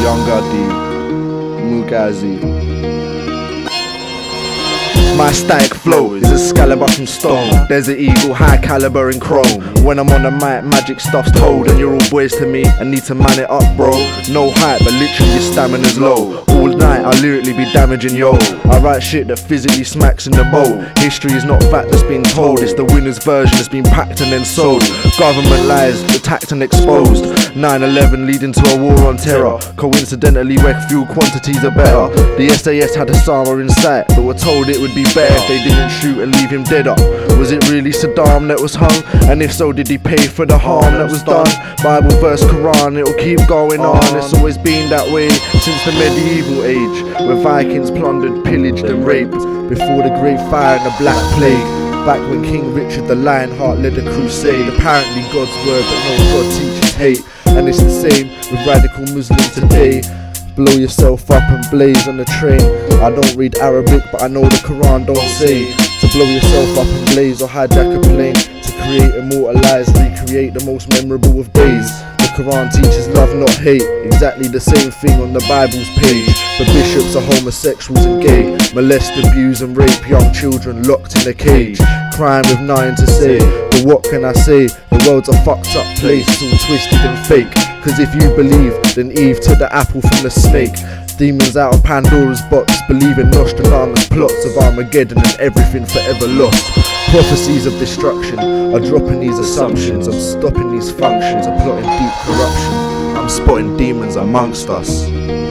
Young Gotti, Mugazi. My static flow is Excalibur from stone, Desert Eagle, high caliber in chrome. When I'm on the mic, magic stuff's told, and you're all boys to me and need to man it up, bro. No hype, but literally your stamina's low. All night I'll lyrically be damaging yo. I write shit that physically smacks in the bowl. History is not fact that's been told, it's the winner's version that's been packed and then sold. Government lies, attacked and exposed. 9/11 leading to a war on terror. Coincidentally, where fuel quantities are better. The SAS had Osama in sight, but were told it would be better if they didn't shoot and leave him dead up. Was it really Saddam that was hung? And if so, did he pay for the harm that was done? Bible verse, Quran, it'll keep going on. It's always been that way since the medieval age, where Vikings plundered, pillaged and raped before the Great Fire and the Black Plague. Back when King Richard the Lionheart led a crusade. Apparently God's word, but no, God teaches hate. And it's the same with radical Muslims today. Blow yourself up and blaze on the train. I don't read Arabic, but I know the Quran don't say to blow yourself up and blaze or hijack a plane. To create, immortalize, recreate the most memorable of days. The Quran teaches love, not hate. Exactly the same thing on the Bible's page. But bishops are homosexuals and gay, molest, abuse and rape young children locked in a cage. Crying with nothing to say, but what can I say? The world's a fucked up place, it's all twisted and fake. Cause if you believe, then Eve took the apple from the snake. Demons out of Pandora's box, believe in Nostradamus' plots of Armageddon and everything forever lost. Prophecies of destruction are dropping these assumptions. I'm stopping these functions, I'm plotting deep corruption. I'm spotting demons amongst us.